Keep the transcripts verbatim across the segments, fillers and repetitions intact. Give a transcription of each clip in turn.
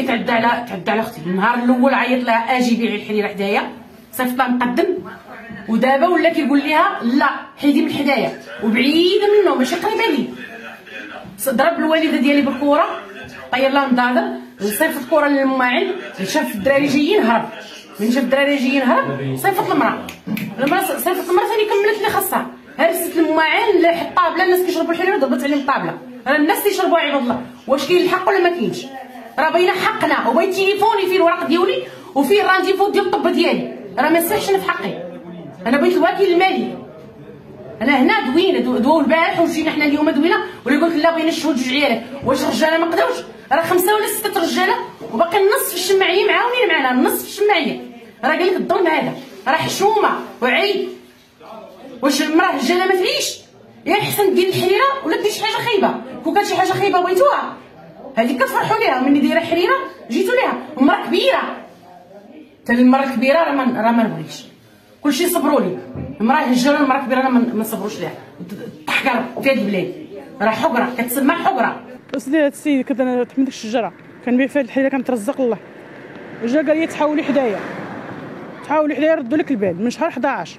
لي تعدى على تعدى على اختي. النهار الاول عيط لها اجي بيعي الحريره حدايا، صيفط لها مقدم، ودابا ولا كيقول لها لا حيدي من حدايا وبعيده منه ماشي قريبه لي. ضرب الوالده ديالي بالكره، طير لها مضادر، صيفط الكره للماعن، شاف الدراري جايين هرب، من شاف الدراري جايين هرب صيفط المراه، المراه صيفط المراه ثاني كملت اللي خاصها، هرست الماعن لاح الطابله، الناس كيشربوا الحليب ضربت عليهم الطابله. راه الناس تيشربوا عباد الله، واش كاين الحق ولا ما كاينش؟ راه باينه حقنا، وباين تليفوني فيه الورق ديالي وفيه الرانديفو ديال الطب ديالي، راه ما يصحش انا في حقي. انا بغيت الوكيل المالي، انا هنا دوينا دواو البارح وجينا حنا اليوم دوينا، ولا يقول لك لا بغينا نشهد جوج عيالك. واش الرجاله ما قداوش؟ راه خمسه ولا سته رجاله وباقي النص في الشماعيه معاونين معنا، النص في الشماعيه. راه قال لك الظلم هذا راه حشومه وعيب. واش المراه الرجاله ما تعيش؟ يا احسن دير الحريره ولا دير شي حاجه خايبه. كون كان شي حاجه خايبه بغيتوها هذيك كتفرحوا ليها، ملي دايره حريره جيتوا ليها. المراه كبيره، حتى المراه الكبيره راه ما راه ما نبغيش، كلشي صبروا لي. المراه الرجاله المراه الكبيره راه ما نصبروش ليها، تحقر في هاد البلاد راه حقره كتسمى حقره. اصلي هاد السيد كنت انا تحت من ديك الشجره كنبيع فيها الحريره كنترزق الله، جا قال لي تحاولي حدايا تحاولي حدايا ردوا لك البال من شهر حداعش.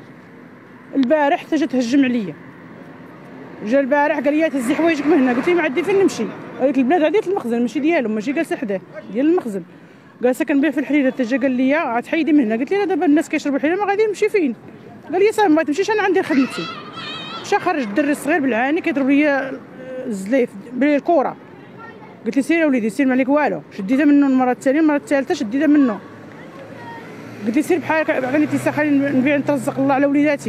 البارح حتى جا تهجم عليا، جا البارح قال لي تهزي حوايجك من هنا، قلت له ما عندي فين نمشي، هذيك البلاد هذه المخزن ماشي ديالهم، ماشي جالسه حداه ديال المخزن، جالسه كنبيع في الحريره. حتى جا قال لي غتحيدي من هنا، قلت له دابا الناس كيشربوا الحريره ما غادي نمشي فين؟ قال لي صافي ما تمشيش انا عندي خدمتي. مشى خرج الدري الصغير بالعاني كيضرب لي الزليف بالكره، قلت له سير يا وليدي سير ما عليك والو، شديتها منه المره الثانيه، المره الثالثه شديتها منه، قلت له سير بحالك عطيني تيسا خليني نبيع نترزق الله على وليداتي.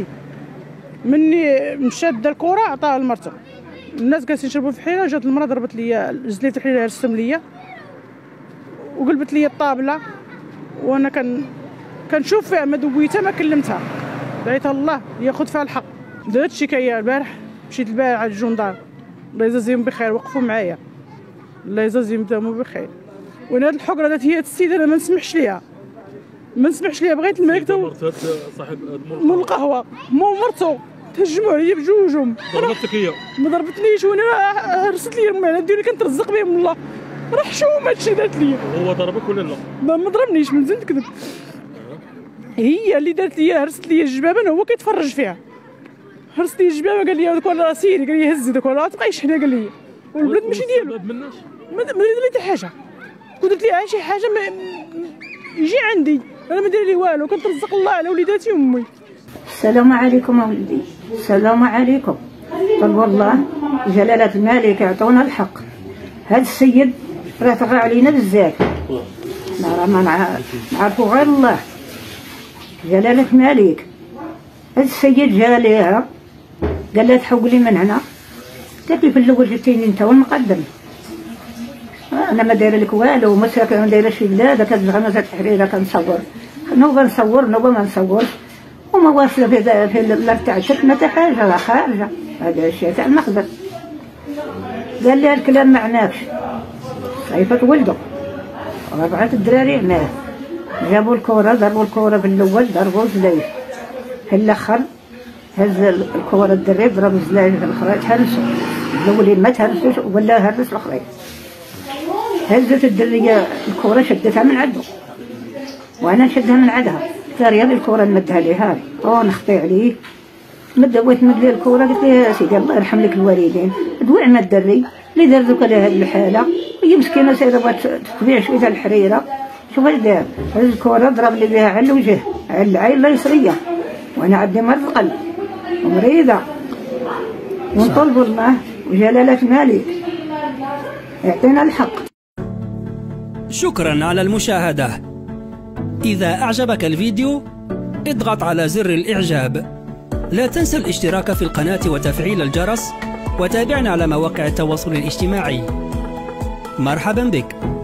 مني مشى دا الكره عطاها لمرته، الناس جالسين يشربوا في الحريره، جات المراه ضربت لي الزليف الحريره هرستهم ليا وقلبت لي الطابله، وانا كان كنشوف فيها ما دويتها ما كلمتها، دعيتها الله ياخذ فيها الحق. درت شكايه البارح، مشيت البارح على الجندار الله يجازيهم بخير، وقفوا معايا الله يجازيهم بخير. وانا هاد الحقره دات هي السيده انا ما نسمحش ليها، ما نسمحش ليها، بغيت الملك مرت صاحب من القهوه مو مرتو تهجموا عليا بجوجهم. ضربتك هي؟ ما ضربتنيش، وانا هرست لي المعنى ديالي كنترزق بهم الله، راه حشومه هادشي دارت ليا. هو ضربك ولا لا؟ ما ما ضربنيش من زين نكذب، هي اللي دارت لي هرست لي الجبابه، هو كيتفرج فيها، هرست لي الجبابه قال لي هذاك ولا سيري، قال لي هزي داك ولا تبقايش هنا، قال لي والبلاد ماشي ديالو. ما درت لي حتى حاجه، كنت درت لي شي حاجه ما يجي عندي انا ما داير لي والو، كنترزق الله على وليداتي وامي. السلام عليكم اولدي، السلام عليكم. طب والله جلالة الملك يعطونا الحق، هذا السيد راه طغى علينا بزاف، حنا راه ما نعرفو غير الله. جلالة الملك هذا السيد جا ليها قال لها تحولي من هنا، قالت لي في الاول جبتيني انت والمقدم، انا ما دايره لك والو، ما دايره شي بلاد كتزغم زاد الحريره كنصور، نوبه نصور نوبه ما نصورش، وما واصله في في الارتعشت ما حتى حاجه، راه خارجه هذا الشيء تاع المخزن. قال لها الكلام ما عناكش، صيفط ولده وربعه الدراري معاه، جابوا الكره ضربوا الكره في الاول ضربوا زلايف، في الاخر هز الكره الدري ضرب الزلايف في الاخرى تهرسوا، الاولين ما تهرسوش ولا هرس الاخرين. هزت الدريه الكره شدتها من عنده وانا نشدها من عندها، قال يا الكره نمدها ليها، او نخطي عليه مد بغيت نمد ليه الكره، قلت له يا سيدي الله يرحم لك الوالدين، دوي عنا الدري اللي دار دوك على هذه الحاله، وهي مسكينه سايره بغات تبيع شويه تاع الحريره، شوف اش دار، هز الكره ضرب لي بها على الوجه على العين اليسريه، وانا عندي مرض قلب ومريضه، ونطلبوا الله وجلاله الملك يعطينا الحق. شكرا على المشاهدة. إذا أعجبك الفيديو اضغط على زر الإعجاب، لا تنسى الاشتراك في القناة وتفعيل الجرس، وتابعنا على مواقع التواصل الاجتماعي. مرحبا بك.